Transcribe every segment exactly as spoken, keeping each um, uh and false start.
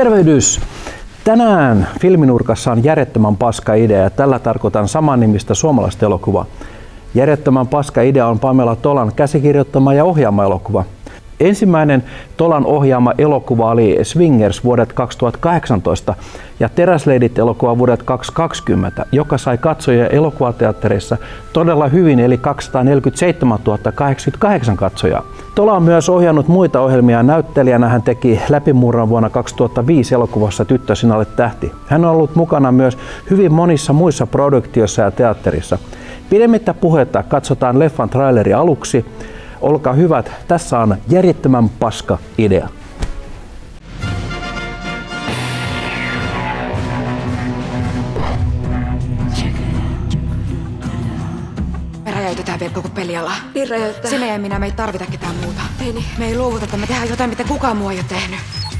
Tervehdys! Tänään Filminurkassa on Järjettömän paska idea ja tällä tarkoitan samannimistä suomalaista elokuvaa. Järjettömän paska idea on Pamela Tolan käsikirjoittama ja ohjaama elokuva. Ensimmäinen Tolan ohjaama elokuva oli Swingers vuodet kaksituhattakahdeksantoista ja Teräsleidit-elokuva vuodet kaksituhattakaksikymmentä, joka sai katsojia elokuvateattereissa todella hyvin, eli kaksisataaneljäkymmentäseitsemäntuhatta kahdeksankymmentäkahdeksan katsojaa. Tola on myös ohjannut muita ohjelmia näyttelijänä. Hän teki läpimurron vuonna kaksituhattaviisi elokuvassa Tyttö, sinä olet tähti. Hän on ollut mukana myös hyvin monissa muissa produktioissa ja teatterissa. Pidemmittä puhetta katsotaan leffan traileri aluksi. Olkaa hyvät, tässä on Järjettömän paska idea. Me räjäytetään vielä koko peliala. Niin räjäyttää. Sinä ja minä, me ei tarvita ketään muuta. Ei niin. Me ei luovuteta, me tehdään jotain, mitä kukaan muu ei ole tehnyt.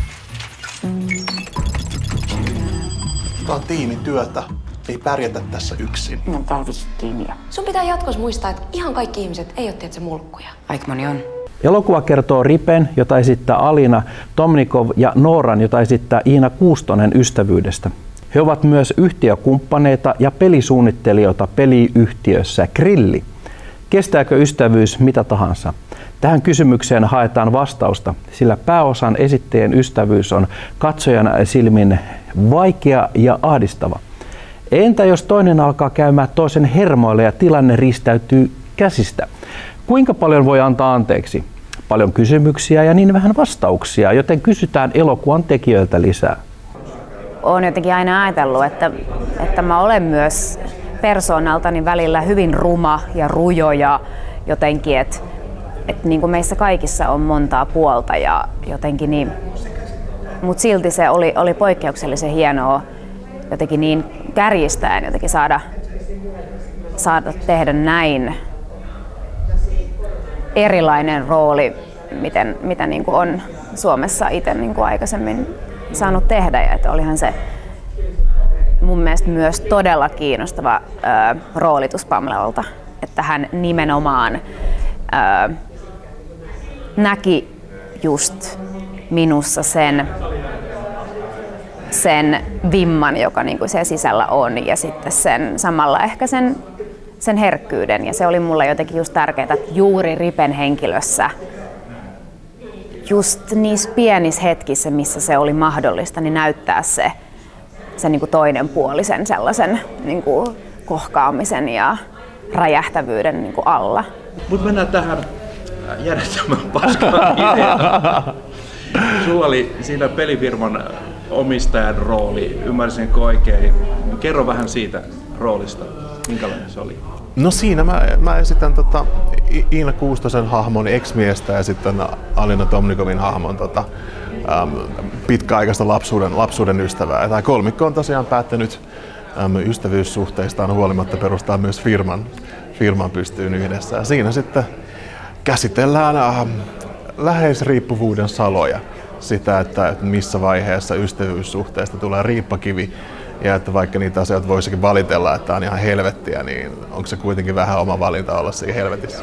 Tää on tiimityötä. Ei pärjätä tässä yksin. No tarvittiin. Sun pitää jatkossa muistaa, että ihan kaikki ihmiset ei ole tietysti mulkkuja. Aika moni on. Elokuva kertoo Ripen, jota esittää Alina Tomnikov, ja Nooran, jota esittää Iina Kuustonen, ystävyydestä. He ovat myös yhtiökumppaneita ja pelisuunnittelijoita peliyhtiössä Grilli. Kestääkö ystävyys mitä tahansa? Tähän kysymykseen haetaan vastausta, sillä pääosan esittäjien ystävyys on katsojan silmin vaikea ja ahdistava. Entä jos toinen alkaa käymään toisen hermoille ja tilanne ristäytyy käsistä? Kuinka paljon voi antaa anteeksi? Paljon kysymyksiä ja niin vähän vastauksia, joten kysytään elokuvan tekijöiltä lisää. Olen jotenkin aina ajatellut, että, että mä olen myös persoonaltani välillä hyvin ruma ja rujo ja jotenkin, että, että niin kuin meissä kaikissa on montaa puolta ja jotenkin niin, mutta silti se oli, oli poikkeuksellisen hienoa jotenkin niin kärjistäen jotenkin saada, saada tehdä näin erilainen rooli, miten, mitä niin kuin on Suomessa itse niin kuin aikaisemmin saanut tehdä. Ja että olihan se mun mielestä myös todella kiinnostava ö, roolitus Pamelalta, että hän nimenomaan ö, näki just minussa sen, sen vimman, joka niin kuin siellä sisällä on, ja sitten sen, samalla ehkä sen, sen herkkyyden. Ja se oli mulle jotenkin just tärkeää, että juuri Ripen henkilössä, just niissä pienissä hetkissä, missä se oli mahdollista, niin näyttää se, se niin kuin toinen puoli sen sellaisen niin kuin kohkaamisen ja räjähtävyyden niin kuin alla. Mut mennään tähän järjettömän paskaan ideaan. Sulla oli siinä pelifirman omistajan rooli, ymmärsinkö oikein? Kerro vähän siitä roolista, minkälainen se oli? No siinä mä, mä esitän tota Iina Kuustosen hahmon ex-miestä ja sitten Alina Tomnikovin hahmon tota, äm, pitkäaikaista lapsuuden, lapsuuden ystävää. Tämä kolmikko on tosiaan päättänyt äm, ystävyyssuhteistaan huolimatta perustaa myös firman, firman pystyyn yhdessä. Ja siinä sitten käsitellään äm, läheisriippuvuuden saloja. Sitä, että missä vaiheessa ystävyyssuhteesta tulee riippakivi ja että vaikka niitä asioita voisikin valitella, että on ihan helvettiä, niin onko se kuitenkin vähän oma valinta olla siinä helvetissä?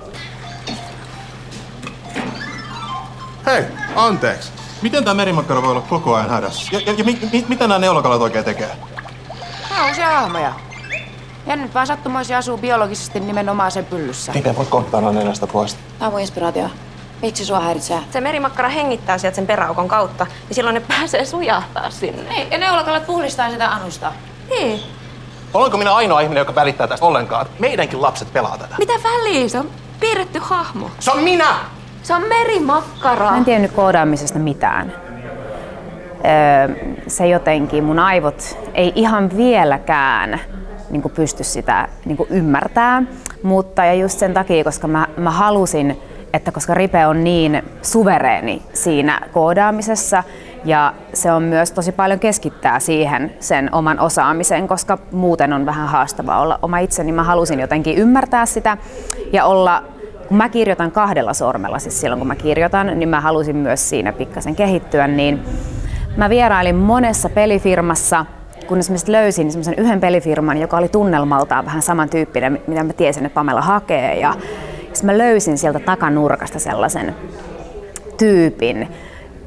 Hei, anteeksi. Miten tää merimakkara voi olla koko ajan hädässä? Ja, ja, ja mi, mi, mitä nämä neulokalat oikein tekee? Nämä on uusia hahmoja. Ja nyt vaan sattumoisin asuu biologisesti nimenomaan sen pyllyssä. Miten voit kohtailla nenästä pois? Tää on mun inspiraatio. Miksi sua häiritsee? Se merimakkara hengittää sieltä sen peräaukon kautta, niin silloin ne pääsee sujahtaa sinne. Ei, ja neulakalat puhdistaa sitä anusta. Niin. Olenko minä ainoa ihminen, joka välittää tästä ollenkaan? Meidänkin lapset pelaa tätä. Mitä väliä? Se on piirretty hahmo. Se on minä! Se on merimakkara. Mä en tiennyt koodaamisesta mitään. Öö, se jotenkin, mun aivot ei ihan vieläkään niin kuin pysty sitä niin kuin ymmärtämään, mutta ja just sen takia, koska mä, mä halusin, että koska Ripe on niin suvereeni siinä koodaamisessa ja se on myös tosi paljon keskittää siihen sen oman osaamisen, koska muuten on vähän haastavaa olla oma itse, niin mä halusin jotenkin ymmärtää sitä ja olla, kun mä kirjoitan kahdella sormella, siis silloin kun mä kirjoitan, niin mä halusin myös siinä pikkasen kehittyä, niin mä vierailin monessa pelifirmassa, kunnes mä löysin semmoisen yhden pelifirman, joka oli tunnelmaltaan vähän samantyyppinen, mitä mä tiesin, että Pamela hakee. Ja sitten mä löysin sieltä takanurkasta sellaisen tyypin,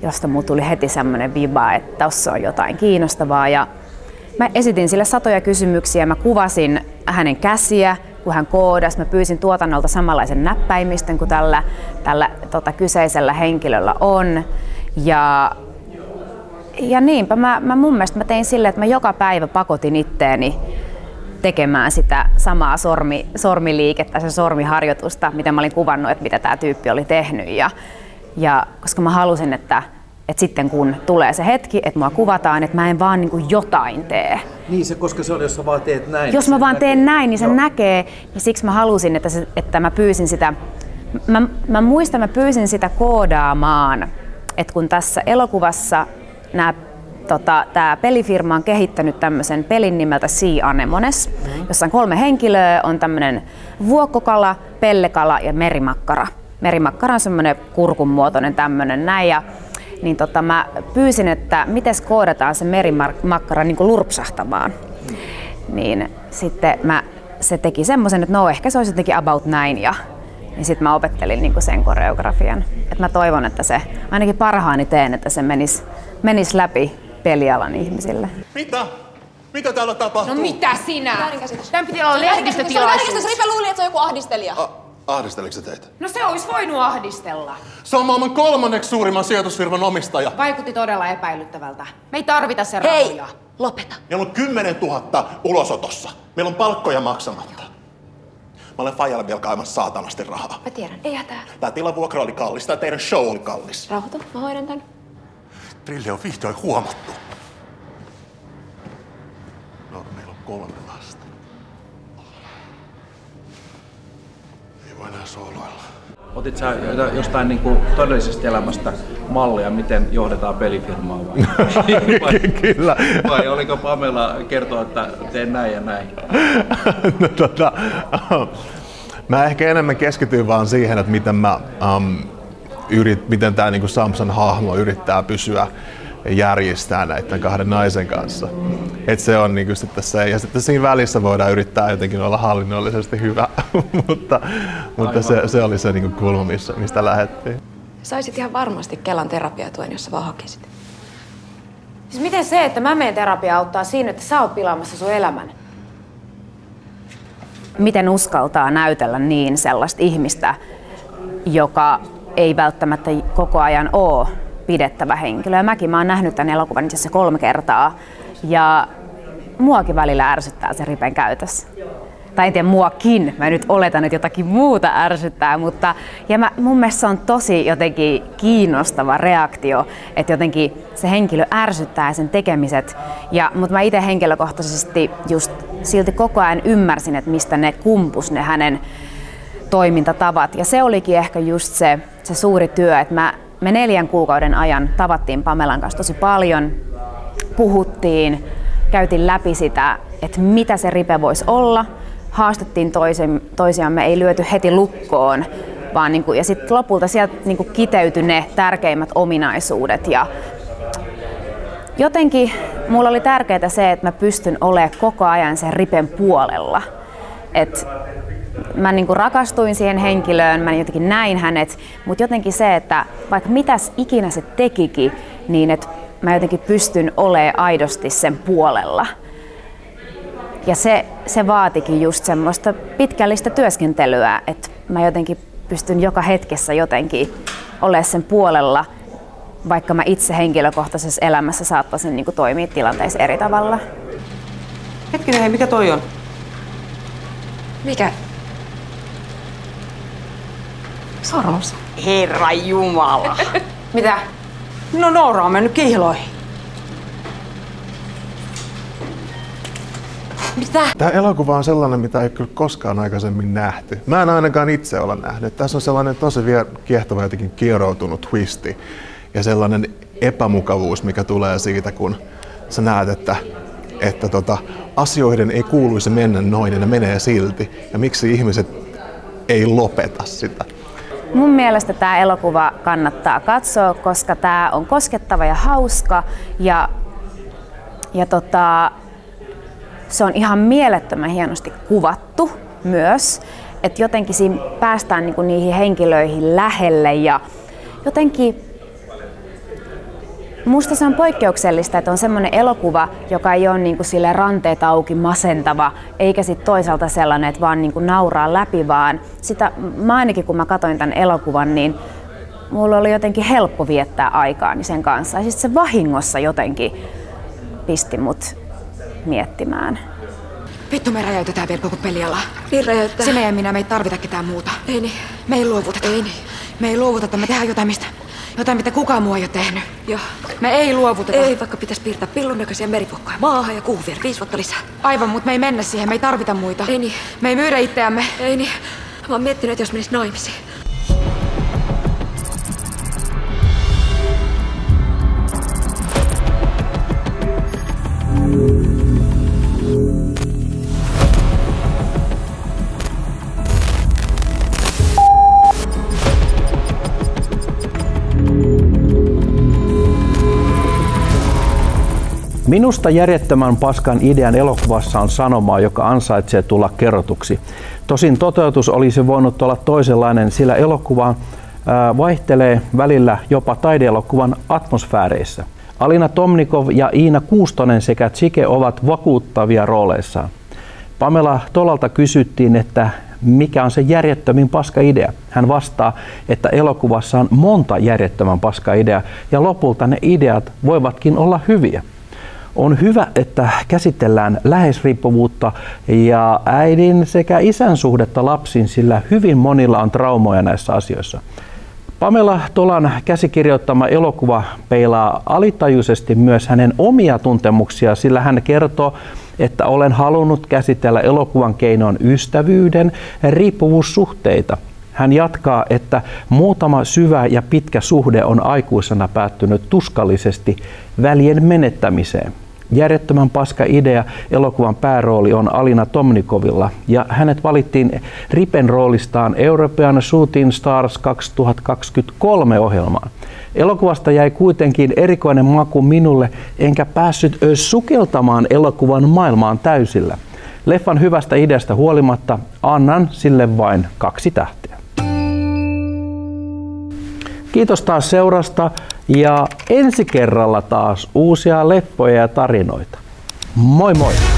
josta mulla tuli heti semmoinen viba, että tossa on jotain kiinnostavaa. Ja mä esitin sille satoja kysymyksiä, mä kuvasin hänen käsiä, kun hän koodasi. Mä pyysin tuotannolta samanlaisen näppäimistön kuin tällä, tällä tota, kyseisellä henkilöllä on. Ja, ja niinpä mä, mä mun mielestä mä tein silleen, että mä joka päivä pakotin itteeni tekemään sitä samaa sormi, sormiliikettä, se sormiharjoitusta, mitä mä olin kuvannut, että mitä tämä tyyppi oli tehnyt. Ja, ja koska mä halusin, että, että sitten kun tulee se hetki, että mua kuvataan, että mä en vaan niin kuin jotain tee. Niin se, koska se on, jos sä vaan teet näin. Jos mä vaan näkee. teen näin, niin se Joo. näkee. Ja siksi mä halusin, että, se, että mä pyysin sitä, mä, mä muistan, mä pyysin sitä koodaamaan, että kun tässä elokuvassa nämä Tota, tämä pelifirma on kehittänyt tämmöisen pelin nimeltä Sea Anemones, mm-hmm. jossa on kolme henkilöä, on tämmöinen vuokkokala, pellekala ja merimakkara. Merimakkara on semmoinen kurkun muotoinen tämmöinen näin. Ja, niin tota, mä pyysin, että miten koodataan se merimakkara niin kuin lurpsahtamaan. Mm. Niin sitten mä, se teki semmoisen, että no ehkä se olisi jotenkin about näin. Ja niin sitten mä opettelin niin kuin sen koreografian. Et mä toivon, että se, ainakin parhaani teen, että se menisi menis läpi pelialan ihmisille. Mitä? Mitä täällä tapahtuu? No mitä sinä? Väärinkäsitys. Tämän piti olla lehdistötilaisuus. Se on väärinkäsitys. Ripe luuli, että se on joku ahdistelija. A- ahdisteliko se teitä? No se olisi voinut ahdistella. Se on maailman kolmanneksi suurimman sijoitusfirman omistaja. Vaikutti todella epäilyttävältä. Me ei tarvita sen Hei, rahoja. lopeta. Meillä on kymmenen tuhatta ulosotossa. Meillä on palkkoja maksamatta. Mä olen Fajalle vielä kaimassa saatanasti rahaa. Mä tiedän, ei hätää. Tää tilavuokra oli kallis, tää teidän show oli kallis. Rauhoitu, mä hoidan tän. Trille on vihdoin huomattu. No, meillä on kolme lasta. Ei voi enää sooloilla. Otit sä jostain niin kuin todellisesta elämästä mallia, miten johdetaan pelifirmaa vai? vai, Kyllä. vai oliko Pamela kertoa, että teen näin ja näin? No, tota, mä ehkä enemmän keskityin vaan siihen, että miten, mä, um, yrit, miten tämä niinku Samson hahmo yrittää pysyä järjestää näiden kahden naisen kanssa. Et se on niinku sitten se, ja sitten siinä välissä voidaan yrittää jotenkin olla hallinnollisesti hyvä, mutta, mutta se, se oli se niinku kulma, missä, mistä lähdettiin. Saisit ihan varmasti Kelan terapiatuen, jos sä vaan hakisit. Siis miten se, että mä menen terapiaan auttaa siinä, että sä oot pilaamassa sun elämän? Miten uskaltaa näytellä niin sellaista ihmistä, joka ei välttämättä koko ajan ole pidettävä henkilö. Ja mäkin mä oon nähnyt tämän elokuvan itse asiassa kolme kertaa. Ja muakin välillä ärsyttää se Ripen käytös. Tai en tiedä muakin, mä nyt oletan, että jotakin muuta ärsyttää, mutta ja mä, mun mielestä se on tosi jotenkin kiinnostava reaktio, että jotenkin se henkilö ärsyttää sen tekemiset. Ja, mutta mä itse henkilökohtaisesti just silti koko ajan ymmärsin, että mistä ne kumpus ne hänen toimintatavat. Ja se olikin ehkä just se, se suuri työ, että mä, me neljän kuukauden ajan tavattiin Pamelan kanssa tosi paljon, puhuttiin, käytiin läpi sitä, että mitä se Ripe voisi olla, haastettiin toisen, toisiamme, ei lyöty heti lukkoon, vaan niin kuin, ja sitten lopulta sieltä niin kuin kiteytyi ne tärkeimmät ominaisuudet. Ja jotenkin mulla oli tärkeää se, että mä pystyn olemaan koko ajan sen Ripen puolella. Et mä niin kuin rakastuin siihen henkilöön, mä jotenkin näin hänet, mutta jotenkin se, että vaikka mitäs ikinä se tekikin, niin että mä jotenkin pystyn olemaan aidosti sen puolella. Ja se, se vaatikin just semmoista pitkällistä työskentelyä, että mä jotenkin pystyn joka hetkessä jotenkin olemaan sen puolella, vaikka mä itse henkilökohtaisessa elämässä saattaisin niin kuin toimia tilanteissa eri tavalla. Hetkinen, hei, mikä toi on? Mikä? Sormus. Herra Jumala. Mitä? No Noora on mennyt kihloihin. Mitä? Tämä elokuva on sellainen, mitä ei kyllä koskaan aikaisemmin nähty. Mä en ainakaan itse ole nähnyt. Tässä on sellainen tosi vielä kiehtova jotenkin kieroutunut twisti ja sellainen epämukavuus, mikä tulee siitä, kun sä näet, että, että tota, asioiden ei kuuluisi mennä noin ja ne menee silti. Ja miksi ihmiset ei lopeta sitä. Mun mielestä tämä elokuva kannattaa katsoa, koska tämä on koskettava ja hauska ja, ja tota, se on ihan mielettömän hienosti kuvattu myös, että jotenkin siinä päästään niinku niihin henkilöihin lähelle ja jotenkin Musta se on poikkeuksellista, että on semmoinen elokuva, joka ei ole niin kuin sille ranteet auki masentava, eikä sitten toisaalta sellainen, että vaan niin kuin nauraa läpi, vaan sitä, mä ainakin kun mä katsoin tämän elokuvan, niin mulla oli jotenkin helppo viettää aikaani sen kanssa. Ja sitten se vahingossa jotenkin pisti mut miettimään. Vittu, me räjäytetään vielä koko peliala. Niin räjäyttää. Sinä ja minä, me ei tarvita ketään muuta. Ei niin. Me ei luovuteta. Ei niin. Me ei luovuteta, me tehdään jotain, mistä, jotain mitä kukaan muu ei ole tehnyt. Joo. Me ei luovuteta. Ei, vaikka pitäisi piirtää pillun näköisiä meripukkoja maahan ja kuuhun vielä viisi vuotta lisää. Aivan, mutta me ei mennä siihen, me ei tarvita muita. Ei niin. Me ei myydä itseämme. Ei niin. Mä oon miettinyt, että jos menis naimisiin. Minusta järjettömän paskan idean elokuvassa on sanomaa, joka ansaitsee tulla kerrotuksi. Tosin toteutus olisi voinut olla toisenlainen, sillä elokuva vaihtelee välillä jopa taideelokuvan atmosfääreissä. Alina Tomnikov ja Iina Kuustonen sekä Chike ovat vakuuttavia rooleissaan. Pamela Tolalta kysyttiin, että mikä on se järjettömin paska-idea. Hän vastaa, että elokuvassa on monta järjettömän paska-ideaa ja lopulta ne ideat voivatkin olla hyviä. On hyvä, että käsitellään läheisriippuvuutta ja äidin sekä isän suhdetta lapsiin, sillä hyvin monilla on traumoja näissä asioissa. Pamela Tolan käsikirjoittama elokuva peilaa alitajuisesti myös hänen omia tuntemuksia, sillä hän kertoo, että olen halunnut käsitellä elokuvan keinoin ystävyyden riippuvuussuhteita. Hän jatkaa, että muutama syvä ja pitkä suhde on aikuisena päättynyt tuskallisesti välien menettämiseen. Järjettömän paska idea elokuvan päärooli on Alina Tomnikovilla ja hänet valittiin Ripen roolistaan European Shooting Stars kaksituhattakaksikymmentäkolme ohjelmaan. Elokuvasta jäi kuitenkin erikoinen maku minulle, enkä päässyt sukeltamaan elokuvan maailmaan täysillä. Leffan hyvästä ideasta huolimatta annan sille vain kaksi tähteä. Kiitos taas seurasta ja ensi kerralla taas uusia leffoja ja tarinoita. Moi moi!